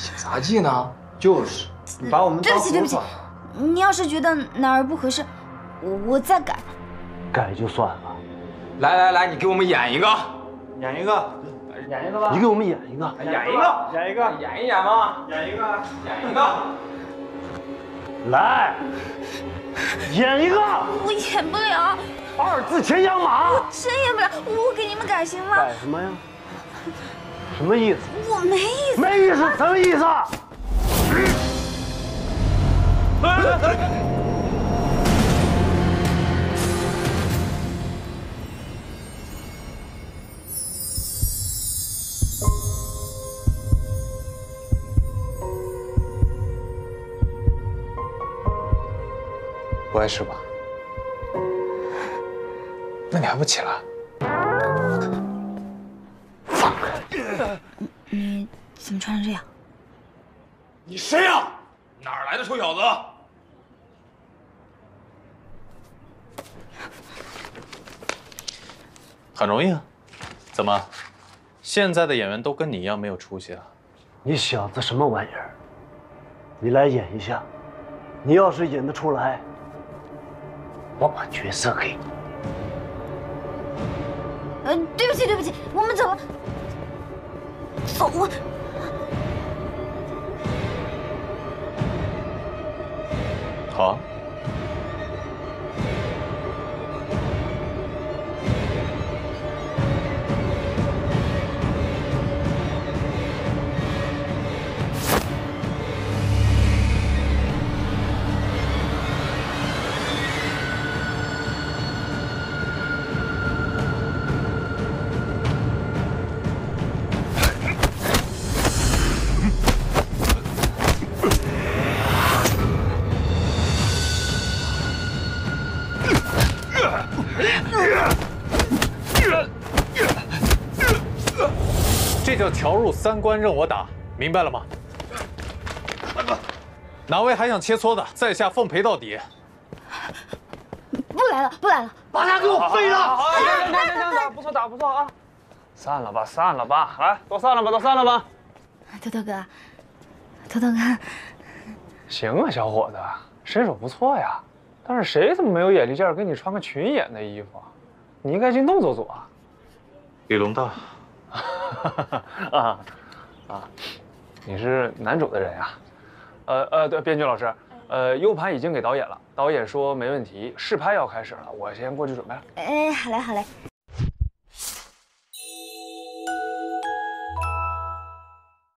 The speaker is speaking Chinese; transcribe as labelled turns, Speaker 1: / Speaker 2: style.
Speaker 1: 演杂技呢？
Speaker 2: 就是，你把我们
Speaker 3: 对不起对不起，你要是觉得哪儿不合适，我再改。
Speaker 4: 改就算了。
Speaker 1: 来，你给我们演一个，
Speaker 2: 演一个，演一个吧。
Speaker 4: 你给我们演一个，
Speaker 1: 演一个，
Speaker 2: 演一个，
Speaker 1: 演一演嘛，
Speaker 2: 演一个，
Speaker 1: 演一个。
Speaker 4: 来，演一个。
Speaker 3: 我演不了，
Speaker 4: 二字前仰马。
Speaker 3: 我真演不了，我给你们改行吗？
Speaker 4: 改什么呀？什么意思？
Speaker 3: 我没意思。
Speaker 4: 没意思，什么意思？
Speaker 1: 不碍事吧？那你还不起来？
Speaker 4: 放开！
Speaker 3: 你怎么穿成这样？
Speaker 1: 你谁呀？哪儿来的臭小子？
Speaker 5: 很容易啊，怎么？现在的演员都跟你一样没有出息啊？
Speaker 4: 你小子什么玩意儿？你来演一下，你要是演得出来，我把角色给你。
Speaker 3: 对不起，我们走了。走啊！
Speaker 5: 好啊。这叫调入三关任我打，明白了吗？哪位还想切磋的，在下奉陪到底。
Speaker 3: 不来了，
Speaker 4: 把他给我废了！
Speaker 2: 行，不错打啊！散了吧，来，都散了吧。
Speaker 3: 头头哥，
Speaker 2: 行啊，小伙子，身手不错呀。但是谁怎么没有眼力劲儿给你穿个群演的衣服啊？你应该进动走啊。
Speaker 5: 李龙大。
Speaker 2: 你是男主的人呀？对，编剧老师，U 盘已经给导演了，导演说没问题，试拍要开始了，我先过去准备了。
Speaker 3: 好嘞。